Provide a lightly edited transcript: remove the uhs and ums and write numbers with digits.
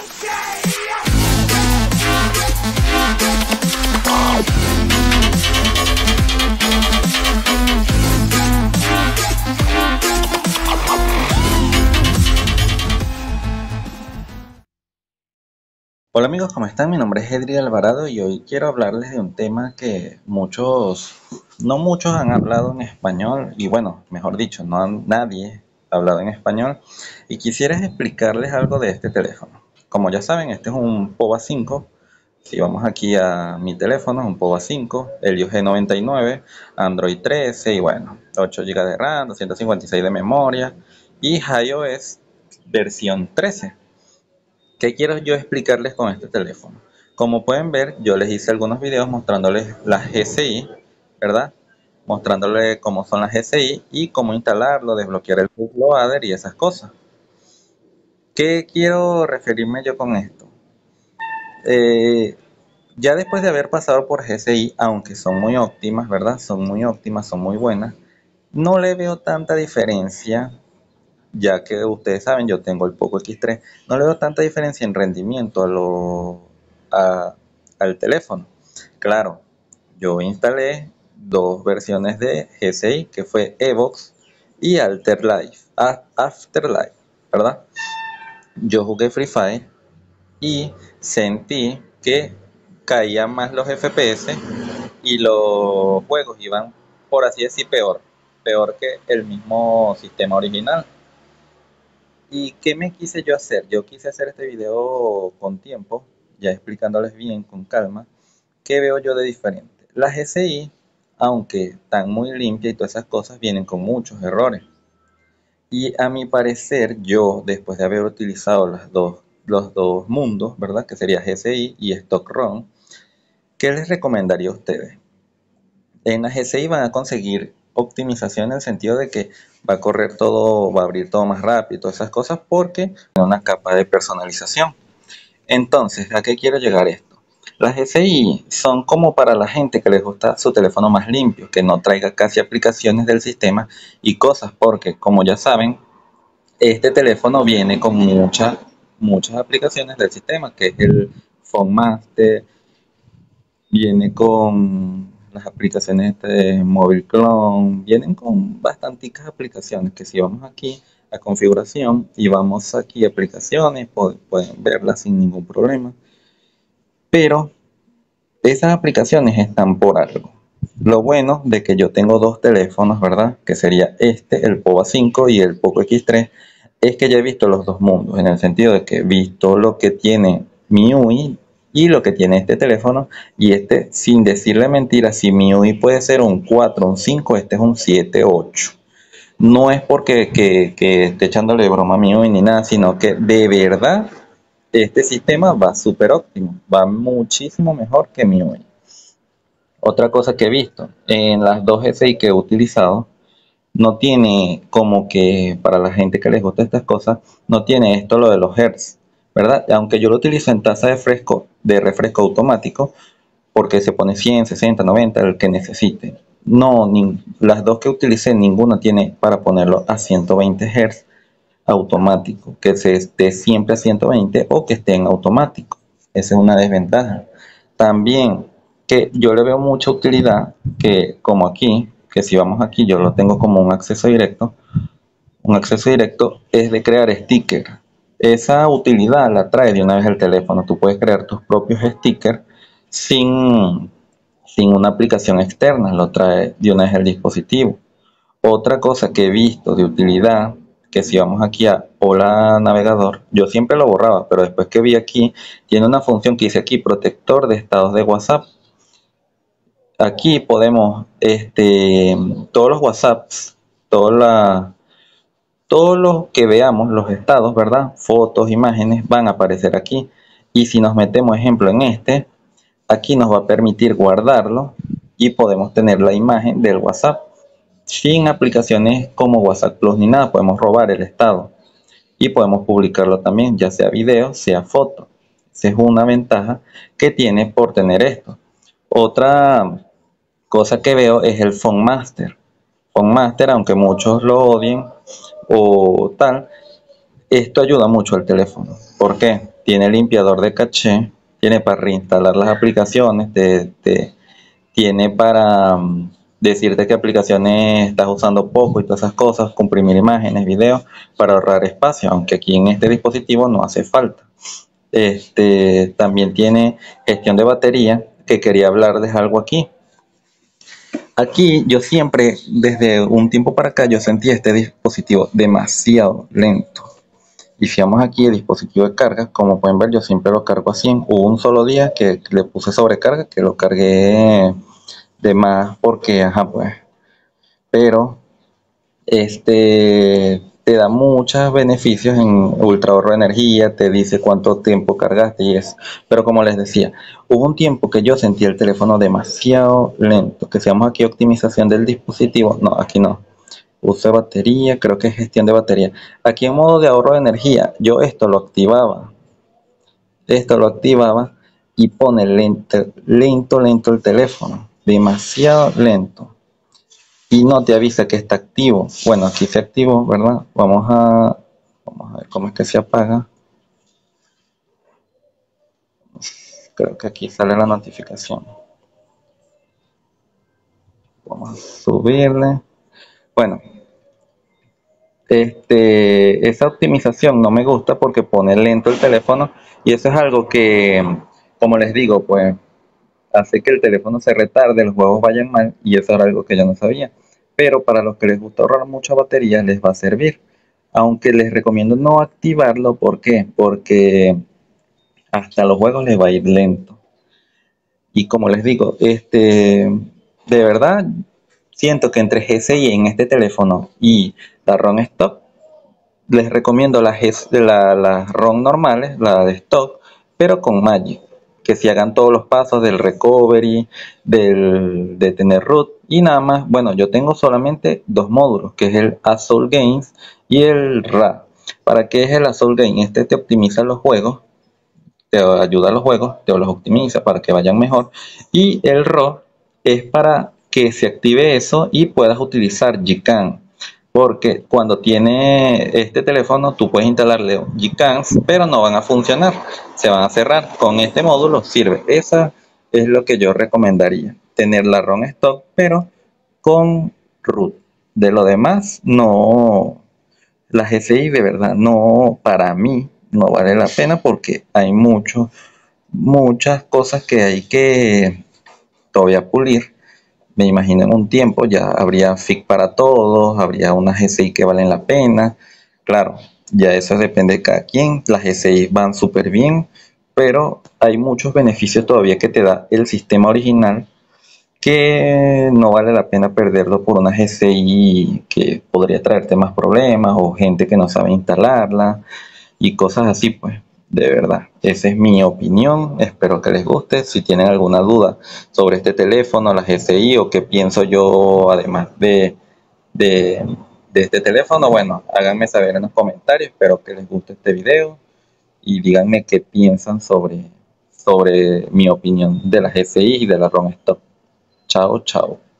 Hola amigos, ¿cómo están? Mi nombre es Edri Alvarado y hoy quiero hablarles de un tema que no muchos han hablado en español y bueno, mejor dicho, nadie ha hablado en español y quisiera explicarles algo de este teléfono. Como ya saben, este es un POVA 5. Si vamos aquí a mi teléfono, es un POVA 5, Helio G99, Android 13 y bueno, 8 GB de RAM, 256 de memoria y iOS versión 13. ¿Qué quiero yo explicarles con este teléfono? Como pueden ver, yo les hice algunos videos mostrándoles las GSI, ¿verdad? Mostrándoles cómo son las GSI y cómo instalarlo, desbloquear el bootloader y esas cosas. ¿Qué quiero referirme yo con esto? Eh, ya después de haber pasado por GSI, aunque son muy óptimas, ¿verdad? Son muy óptimas, son muy buenas, no le veo tanta diferencia, ya que ustedes saben, yo tengo el Poco X3, no le veo tanta diferencia en rendimiento al teléfono. Claro, yo instalé dos versiones de GSI, que fue Evox y Afterlife, ¿verdad? Yo jugué Free Fire y sentí que caían más los FPS y los juegos iban, por así decir, peor que el mismo sistema original. ¿Y qué me quise yo hacer? Yo quise hacer este video con tiempo, ya explicándoles bien, con calma, qué veo yo de diferente. Las GSI, aunque están muy limpias y todas esas cosas, vienen con muchos errores. Y a mi parecer, yo, después de haber utilizado los dos mundos, ¿verdad? Que sería GSI y Stock ROM, ¿qué les recomendaría a ustedes? En la GSI van a conseguir optimización en el sentido de que va a correr todo, va a abrir todo más rápido, todas esas cosas, porque tiene una capa de personalización. Entonces, ¿a qué quiero llegar esto? Las GSI son como para la gente que les gusta su teléfono más limpio, que no traiga casi aplicaciones del sistema y cosas, porque como ya saben, este teléfono viene con muchas aplicaciones del sistema, que es el Phone Master, viene con las aplicaciones de Mobile Clone, vienen con bastanticas aplicaciones que si vamos aquí a configuración y vamos aquí a aplicaciones, pueden verlas sin ningún problema. Pero esas aplicaciones están por algo. Lo bueno de que yo tengo dos teléfonos, ¿verdad? Que sería este, el POVA 5 y el Poco X3, es que ya he visto los dos mundos, en el sentido de que he visto lo que tiene MIUI y lo que tiene este teléfono, y este, sin decirle mentiras, si MIUI puede ser un 4, un 5, este es un 7, 8. No es porque que esté echándole broma a MIUI ni nada, sino que de verdad este sistema va súper óptimo, va muchísimo mejor que MIUI. Otra cosa que he visto en las dos GSI que he utilizado, no tiene como que para la gente que les gusta estas cosas, no tiene esto lo de los hertz, ¿verdad? Aunque yo lo utilizo en tasa de refresco automático, porque se pone 100, 60, 90, el que necesite. No, las dos que utilicé, ninguna tiene para ponerlo a 120 Hz automático, que se esté siempre a 120 o que esté en automático. Esa es una desventaja. También que yo le veo mucha utilidad, que como aquí, que si vamos aquí, yo lo tengo como un acceso directo. Un acceso directo es de crear stickers. Esa utilidad la trae de una vez el teléfono. Tú puedes crear tus propios stickers sin, sin una aplicación externa, lo trae de una vez el dispositivo. Otra cosa que he visto de utilidad, que si vamos aquí a Hola Navegador, yo siempre lo borraba, pero después que vi aquí, tiene una función que dice aquí, protector de estados de WhatsApp. Aquí podemos, todos los WhatsApps, todo lo que veamos, los estados, ¿verdad? Fotos, imágenes, van a aparecer aquí. Y si nos metemos, ejemplo, en aquí nos va a permitir guardarlo y podemos tener la imagen del WhatsApp. Sin aplicaciones como WhatsApp Plus ni nada, podemos robar el estado y podemos publicarlo también, ya sea video, sea foto. Esa es una ventaja que tiene por tener esto. Otra cosa que veo es el Phone Master. Phone Master, aunque muchos lo odien o tal, esto ayuda mucho al teléfono. ¿Por qué? tiene limpiador de caché, tiene para reinstalar las aplicaciones, tiene para decirte qué aplicaciones estás usando poco y todas esas cosas, comprimir imágenes, videos, para ahorrar espacio, aunque aquí en este dispositivo no hace falta. También tiene gestión de batería, que quería hablarles algo aquí. Aquí yo siempre, desde un tiempo para acá, yo sentí este dispositivo demasiado lento. Y si vamos aquí el dispositivo de carga, como pueden ver, yo siempre lo cargo a 100. Hubo un solo día que le puse sobrecarga, que lo cargué de más porque, ajá, pues. Pero te da muchos beneficios en ultra ahorro de energía, te dice cuánto tiempo cargaste y eso. Pero como les decía, hubo un tiempo que yo sentí el teléfono demasiado lento. Que si vamos aquí optimización del dispositivo, no, aquí no. Uso de batería, creo que es gestión de batería. Aquí en modo de ahorro de energía, yo esto lo activaba y pone lento el teléfono, demasiado lento. Y no te avisa que está activo. Bueno, aquí se activó, ¿verdad? Vamos a ver cómo es que se apaga. Creo que aquí sale la notificación. Vamos a subirle. Bueno, esa optimización no me gusta porque pone lento el teléfono y eso es algo que, como les digo, pues hace que el teléfono se retarde, los juegos vayan mal y eso era algo que yo no sabía. Pero para los que les gusta ahorrar mucha batería les va a servir. Aunque les recomiendo no activarlo, ¿por qué? Porque hasta los juegos les va a ir lento. Y como les digo, de verdad siento que entre GSI en este teléfono y la ROM stock, les recomiendo las ROM normales, la de stock, pero con Magic. Que si hagan todos los pasos del recovery, de tener root y nada más. Bueno, yo tengo solamente dos módulos, que es el Azul Games y el RA. ¿Para qué es el Azul Game? Este te optimiza los juegos, te ayuda a los juegos, te los optimiza para que vayan mejor. Y el RAW es para que se active eso y puedas utilizar Gcam. Porque cuando tiene este teléfono, tú puedes instalarle Gcams, pero no van a funcionar, se van a cerrar. Con este módulo sirve. Esa es lo que yo recomendaría. Tener la ROM stock, pero con root. De lo demás, no. La GSI de verdad no, para mí, no vale la pena porque hay muchas cosas que hay que todavía pulir. Me imagino en un tiempo ya habría FIC para todos, habría una GSI que valen la pena. Claro, ya eso depende de cada quien. Las GSI van súper bien, pero hay muchos beneficios todavía que te da el sistema original que no vale la pena perderlo por una GSI que podría traerte más problemas o gente que no sabe instalarla y cosas así, pues, de verdad. Esa es mi opinión, espero que les guste. Si tienen alguna duda sobre este teléfono, la GSI o qué pienso yo además de, de este teléfono, bueno, háganme saber en los comentarios, espero que les guste este video y díganme qué piensan sobre mi opinión de la GSI y de la ROM Stop. Chao, chao.